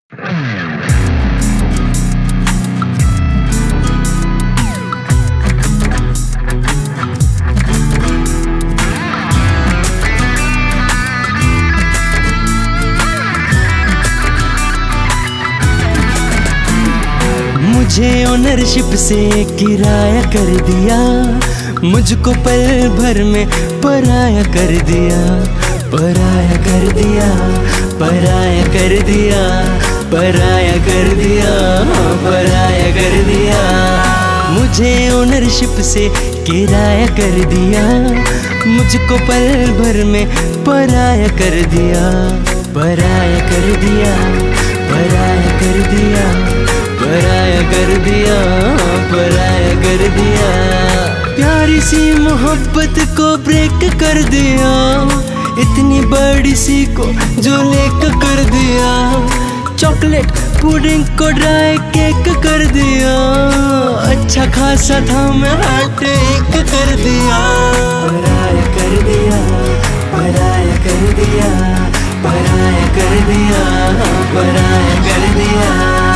मुझे ओनरशिप से किराया कर दिया, मुझको पल भर में पराया कर दिया, पराया कर दिया, पराया कर दिया, पराया कर दिया, पराया कर दिया। मुझे ओनरशिप से किराया कर दिया, मुझको पल भर में पराया कर दिया, पराया कर दिया, पराया कर दिया, पराया कर दिया, पराया कर दिया। प्यारी सी मोहब्बत को ब्रेक कर दिया, इतनी बड़ी सी को जो लेक कर दिया। चॉकलेट पुडिंग को ड्राई केक कर दिया, अच्छा खासा था मैं हार्ट एक कर दिया। पराया कर दिया, पराया कर दिया, पराया कर दिया, पराया कर दिया।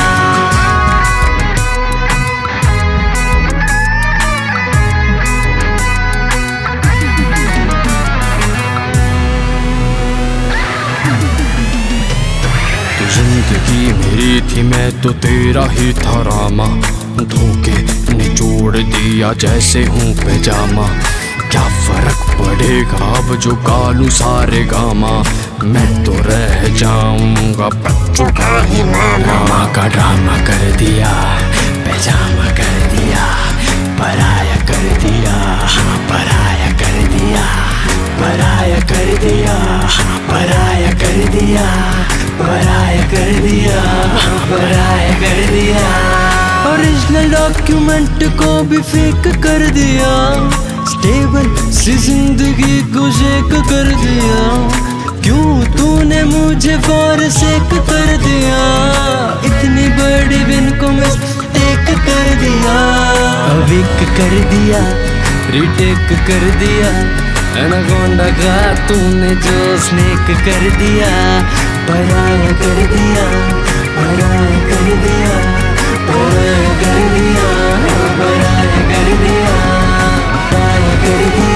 जिंदगी मेरी थी, मैं तो तेरा ही था रामा, धोखे निचोड़ दिया जैसे हूँ पैजामा। क्या फर्क पड़ेगा अब जो गालू सारे गामा, मैं तो रह जाऊंगा बच्चों का ही मामा। माँ का ड्रामा कर दिया, पैजामा कर दिया, पराया कर दिया, पराया कर दिया, पराया कर दिया, पराया कर दिया, पराया कर दिया, पराया कर दिया। ओरिजिनल डॉक्यूमेंट को भी फेक कर दिया, स्टेबल सी जिंदगी को शेक कर दिया। क्यों तूने मुझे फॉरसेक कर दिया, इतनी बड़ी बिन को मिस्टेक कर दिया। अविक कर दिया, रिटेक कर दिया, एनाकोंडा का तूने जो स्नेक कर दिया। पराया कर दिया, पराया कर दिया, पराया कर दिया, पराया कर दिया, पराया कर दिया।